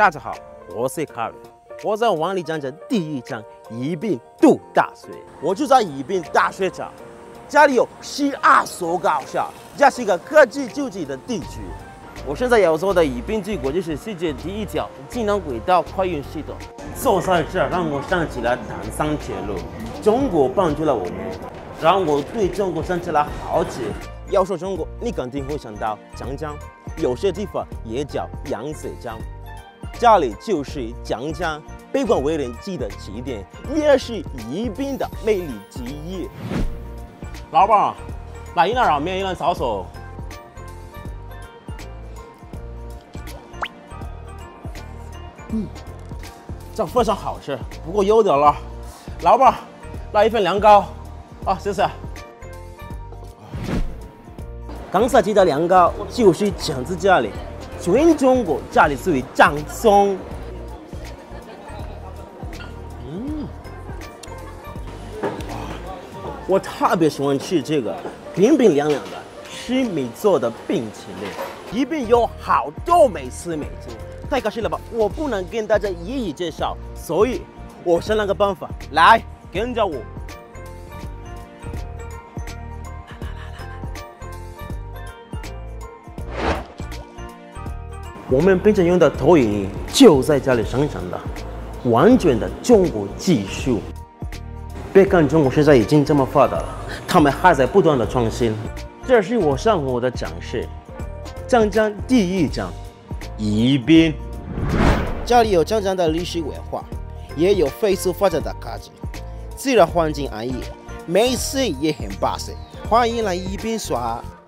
大家好，我是卡尔，我在往里讲讲第一章宜宾读大学。我就在宜宾大学长，这里有12所高校，这是一个科技聚集的地区。我现在要做的宜宾帝国就是世界第一条智能轨道快运系统。坐在这让我想起了唐山铁路，中国帮助了我们，让我对中国想起了好奇。要说中国，你肯定会想到长江，有些地方也叫扬水江。这里就是长江，被广为人知的起点，也是宜宾的魅力之一。老板，来一碗拉面，一碗烧手。这非常好吃，不过有点了。老板，来一份凉糕。啊，谢谢。刚才提到凉糕，就是讲自这里。全中国这里属于正宗。我特别喜欢吃这个冰冰凉凉的吃米做的冰淇淋。宜宾有好多美食美景，太可惜了吧，我不能跟大家一一介绍，所以我想了个办法，来跟着我。我们平常用的投影仪就在这里生产的，完全的中国技术。别看中国现在已经这么发达了，他们还在不断的创新。这是我生活的展示，长江第一章，宜宾。这里有长江的历史文化，也有飞速发展的科技，自然环境安逸，美食也很巴适，欢迎来宜宾耍。